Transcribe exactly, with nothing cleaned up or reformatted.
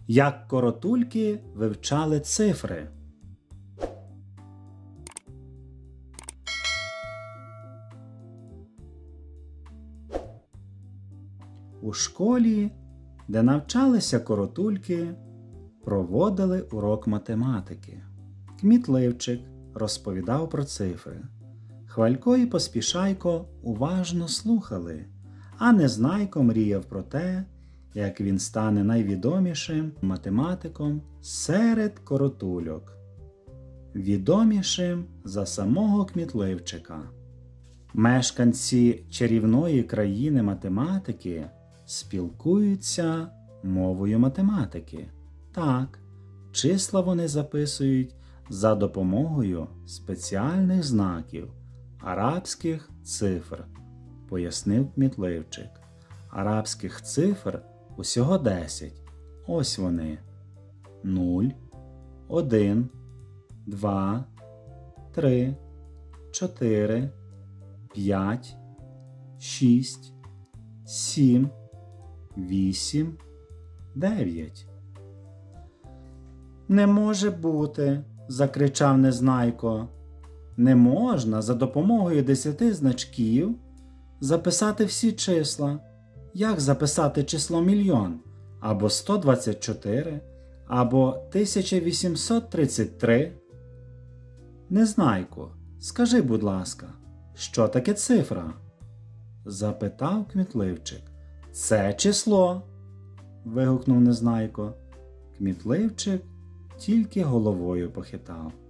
Як коротульки вивчали цифри. У школі, де навчалися коротульки, проводили урок математики. Кмітливчик розповідав про цифри. Хвалько і Поспішайко уважно слухали, а Незнайко мріяв про те, як він стане найвідомішим математиком серед коротульок. Відомішим за самого Кмітливчика. Мешканці чарівної країни математики спілкуються мовою математики. Так, числа вони записують за допомогою спеціальних знаків – арабських цифр, пояснив Кмітливчик. Арабських цифр усього десять. Ось вони. нуль, один, два, три, чотири, п'ять, шість, сім, вісім, дев'ять. «Не може бути!» – закричав Незнайко. «Не можна за допомогою десяти значків записати всі числа. Як записати число мільйон? Або сто двадцять чотири? Або тисяча вісімсот тридцять три?» «Незнайко, скажи, будь ласка, що таке цифра?» – запитав Кмітливчик. «Це число!» – вигукнув Незнайко. Кмітливчик тільки головою похитав.